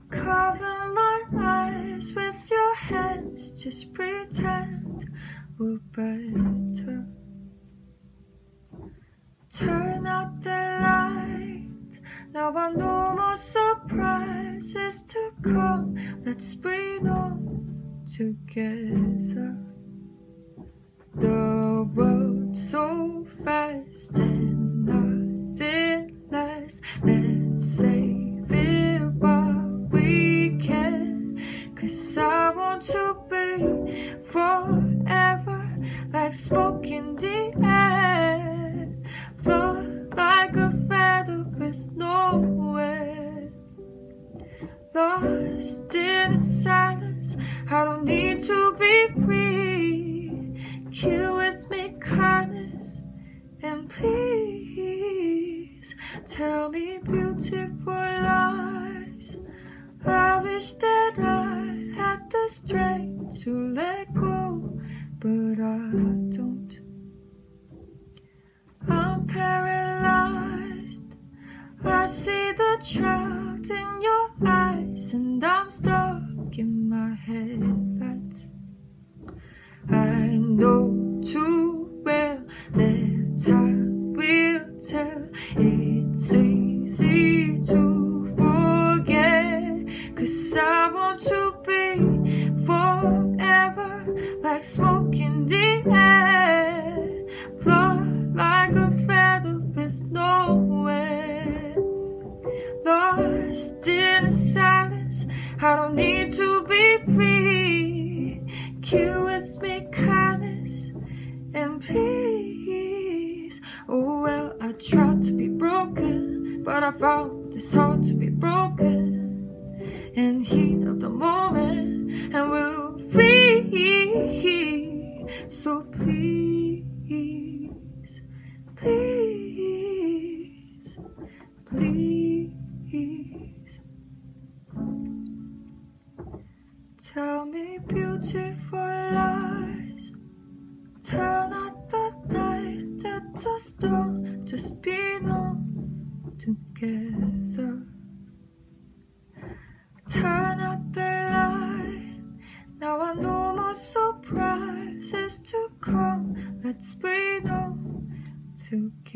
Cover my eyes with your hands, just pretend we're better. Turn out the light, now I know more surprises to come. Let's breathe on together. The world's so fast and nothing lasts. Let's save it while we can, 'cause I want to be forever, like smoke in the air, float like a feather with nowhere. Lost in the silence, I don't need to be free. Kill with me kindness, and please tell me beautiful lies. I wish that I had the strength to let go, but I don't. I'm paralyzed, I see the child in your eyes, and I'm stuck in my headlights. I know too well that time will tell. It's easy to forget, 'cause I want to be forever, like smoke in the air, float like a feather with nowhere. Lost in the silence, I don't need to be free. Kill with me kindness, and peace. Oh well, I tried to be broken, but I found it's hard to be broken. In heat of the moment, and we'll free. So please, please, please, tell me beautiful lies. Turn out the night at the storm, just be known together. Turn out the light, now I know more surprises to come. Let's breathe on together.